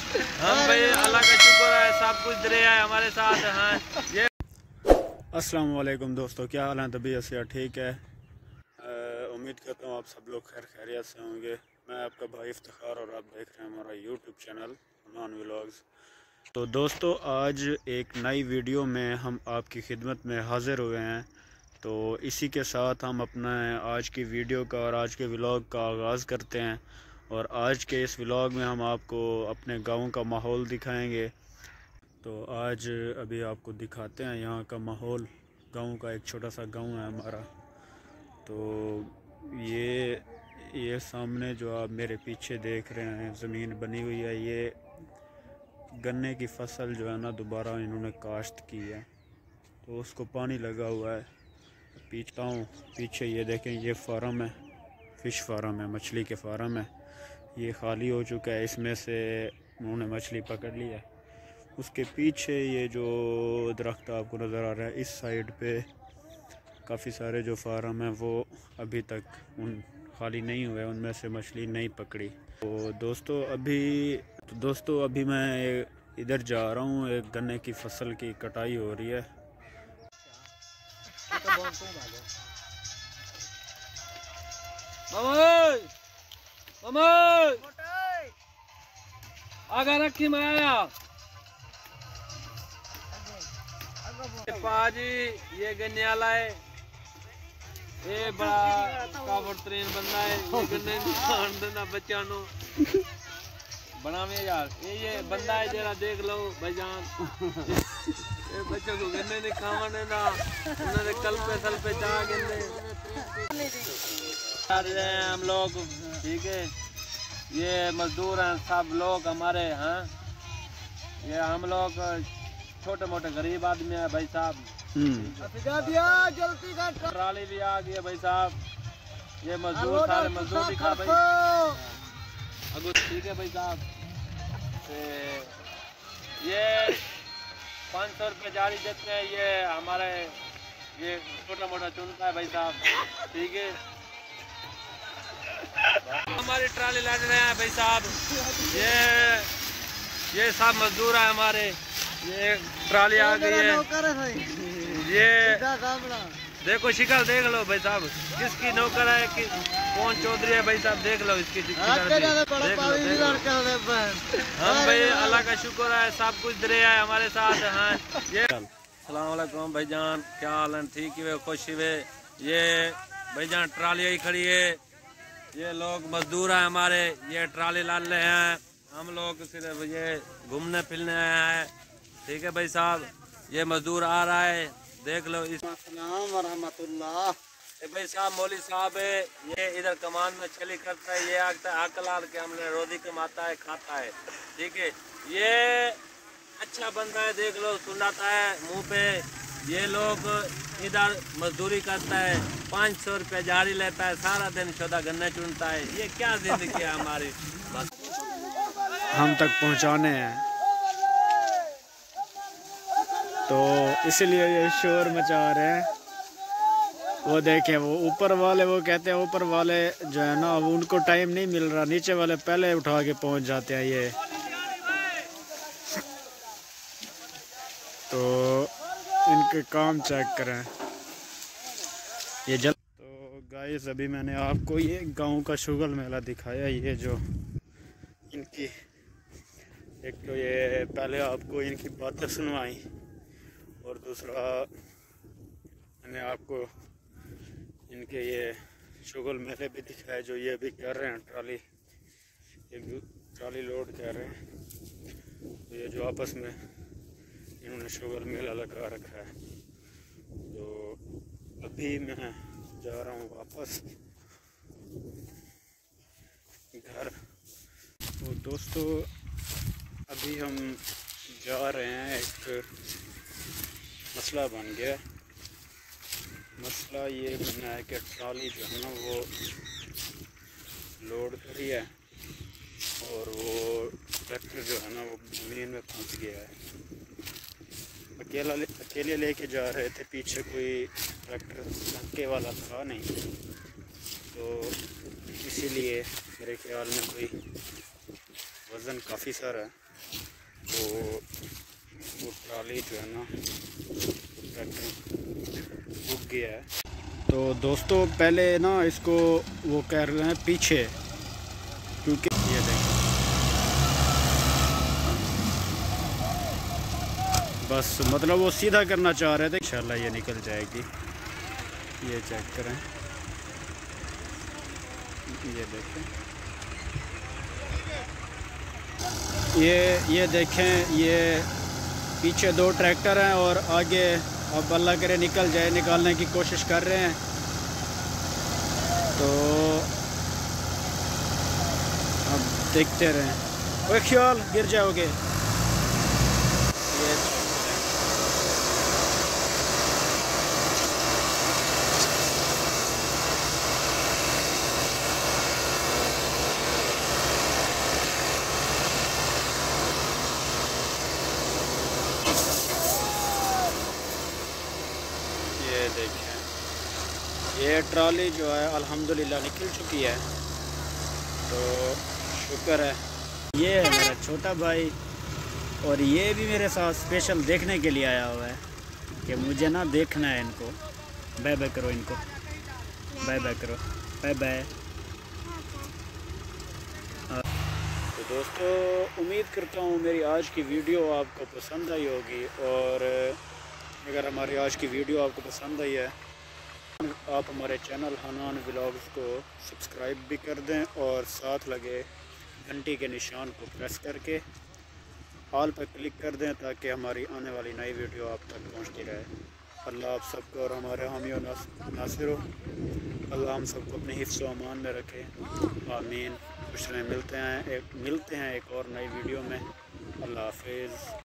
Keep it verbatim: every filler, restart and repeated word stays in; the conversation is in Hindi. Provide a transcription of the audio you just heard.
हम भाई अल्लाह का शुक्र है, सब कुछ दे है हमारे साथ। हाँ ये अस्सलाम वालेकुम दोस्तों, क्या हाल है? तबीयत से ठीक है? उम्मीद करता हूँ आप सब लोग खैर खैरियत से होंगे। मैं आपका भाई इफ्तिखार और आप देख रहे हैं हमारा यूट्यूब चैनल अमान व्लॉग्स। तो दोस्तों, आज एक नई वीडियो में हम आपकी खिदमत में हाज़िर हुए हैं। तो इसी के साथ हम अपना आज की वीडियो का और आज के व्लॉग का आगाज़ करते हैं। और आज के इस व्लॉग में हम आपको अपने गांव का माहौल दिखाएंगे। तो आज अभी आपको दिखाते हैं यहाँ का माहौल। गांव का एक छोटा सा गांव है हमारा। तो ये ये सामने जो आप मेरे पीछे देख रहे हैं ज़मीन बनी हुई है, ये गन्ने की फसल जो है ना दोबारा इन्होंने काश्त की है, तो उसको पानी लगा हुआ है। पीछता हूँ पीछे, ये देखें, ये फार्म है, फ़िश फार्म है, मछली के फार्म है। ये खाली हो चुका है, इसमें से उन्होंने मछली पकड़ ली है। उसके पीछे ये जो दरख्त आपको नज़र आ रहा है, इस साइड पे काफ़ी सारे जो फार्म हैं वो अभी तक उन खाली नहीं हुए, उनमें से मछली नहीं पकड़ी। तो दोस्तों अभी तो दोस्तों अभी मैं इधर जा रहा हूँ, एक गन्ने की फसल की कटाई हो रही है। आगा रखी माया पाजी, ये गन्ने वाला है, ये बड़ा काबड़तरीन बंदा है। ये गन्ने खान देना बच्चा नो बनावे यार। ये ये बंदा है जरा देख लो भाईजान, ये बच्चों को गन्ने नहीं खावा देना, उन्होंने कल पे सल पे चाह गन्ने हम लोग। ठीक है, ये मजदूर हैं सब लोग हमारे। हाँ ये हम लोग छोटे मोटे गरीब आदमी है भाई साहब। ट्राली भी आ गई है भाई साहब। ये मजदूर सारे मजदूर दिखा भाई अगो। ठीक है भाई साहब, ये पाँच सौ रुपये जारी देते हैं। ये हमारे ये छोटा मोटा चुनता है भाई साहब। ठीक है, हमारी ट्राली लड़ रहे हैं भाई साहब। ये ये सब मजदूर है हमारे। ये ट्राली आ गई है, ये देखो शिकल देख लो भाई साहब, किसकी नौकर है कि कौन चौधरी है भाई साहब, देख लो इसकी शिकल देख लो, देख लो। हम भाई अल्लाह का शुक्र है, सब कुछ दे है हमारे साथ। हाँ ये अस्सलाम वालेकुम भाईजान, क्या हाल है? ठीक है, खुश हुए। ये भाईजान ट्राली ही खड़ी है, ये लोग मजदूर हैं हमारे, ये ट्राली ला रहे हैं। हम लोग सिर्फ ये घूमने फिरने आए हैं। ठीक है भाई साहब, ये मजदूर आ रहा है, देख लो। इस भाई साहब मौली साहब है, ये इधर कमान में चली करता है। ये आगता है अकलाल के हमने रोजी कमाता है, खाता है। ठीक है, ये अच्छा बंदा है, देख लो, सुनाता है मुंह पे। ये लोग इधर मजदूरी करता है, पाँच सौ रुपये जारी लेता है, सारा दिन शोधा गन्ने चुनता है। ये क्या जिंदगी है हमारी, बस हम तक पहुंचाने हैं, तो इसलिए ये शोर मचा रहे हैं। वो देखें, वो ऊपर वाले, वो कहते हैं ऊपर वाले जो है ना, वो उनको टाइम नहीं मिल रहा, नीचे वाले पहले उठा के पहुंच जाते हैं। ये तो इनके काम चेक करें, ये जल। तो गाइस अभी मैंने आपको ये गांव का शुगल मेला दिखाया। ये जो इनकी, एक तो ये पहले आपको इनकी बातें सुनवाई, और दूसरा मैंने आपको इनके ये शुगल मेले भी दिखाए जो ये भी कर रहे हैं। ट्राली एक ट्राली लोड कर रहे हैं, तो ये जो आपस में इन्होंने शुगर मेला लगा रखा है। तो अभी मैं जा रहा हूँ वापस घर। तो दोस्तों अभी हम जा रहे हैं, एक मसला बन गया। मसला ये बना है कि ट्राली जो है ना वो लोड करी है, और वो ट्रैक्टर जो है ना वो ज़मीन में फंस गया है। अकेला ले, अकेले लेके जा रहे थे, पीछे कोई ट्रैक्टर धक्के वाला था नहीं, तो इसीलिए मेरे ख्याल में कोई वज़न काफ़ी सारा है, तो वो ट्राली जो है ना रुक गया है। तो दोस्तों पहले ना इसको वो कह रहे हैं पीछे, क्योंकि ये देखो बस मतलब वो सीधा करना चाह रहे थे। इंशाल्लाह ये निकल जाएगी। ये चेक करें, ये देखें, ये ये देखें, ये पीछे दो ट्रैक्टर हैं और आगे अब अल्लाह करे निकल जाए, निकालने की कोशिश कर रहे हैं। तो अब देखते रहें। ओए ख्याल गिर जाओगे। ये ये देखें, ये ट्रॉली जो है अल्हम्दुलिल्लाह निकल चुकी है, तो शुक्र है। ये है मेरा छोटा भाई और ये भी मेरे साथ स्पेशल देखने के लिए आया हुआ है कि मुझे ना देखना है इनको। बाय बाय करो इनको, बाय बाय करो, बाय बाय। तो दोस्तों उम्मीद करता हूँ मेरी आज की वीडियो आपको पसंद आई होगी, और अगर हमारी आज की वीडियो आपको पसंद आई है, आप हमारे चैनल हनान व्लॉग्स को सब्सक्राइब भी कर दें और साथ लगे घंटी के निशान को प्रेस करके ऑल पर क्लिक कर दें, ताकि हमारी आने वाली नई वीडियो आप तक पहुंचती रहे। अल्लाह आप सबको और हमारे हामी और नासिर हो, अल्लाह हम सबको अपने हिफ्ज़ व अमान में रखे, आमीन। कुछ मिलते हैं एक मिलते हैं एक और नई वीडियो में। अल्लाह हाफिज़।